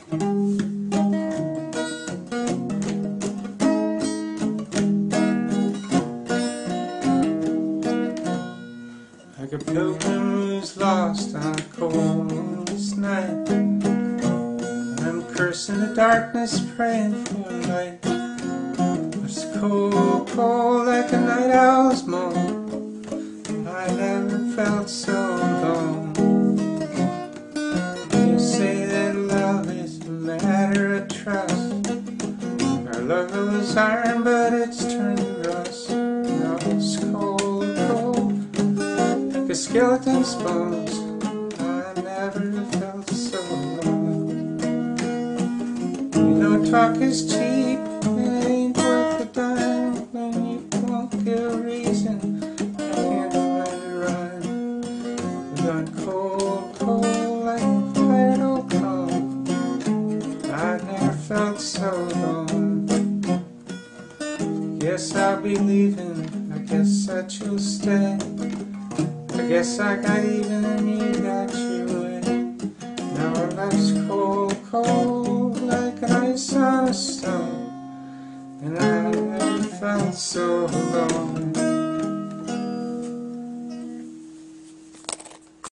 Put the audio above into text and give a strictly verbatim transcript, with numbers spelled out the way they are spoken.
Like a pilgrim who's lost on a cold moonless night, I'm cursing the darkness, praying for light. It's cold, cold like a night owl's moan. I never felt so alone. You say that love is a matter of trust. Our love was iron, but it's turned to rust. Now it's cold, cold like a skeleton's bones. I never felt so alone. You know talk is cheap, it ain't worth a dime. When you won't give a reason, I can't find a rhyme. But I'm cold, cold like a fired old coal. I never felt so alone. Guess I'll be leaving, I guess that you'll stay. I guess I got even and you got your way. Now our love's cold, cold like ice on a stone, and I never felt so alone.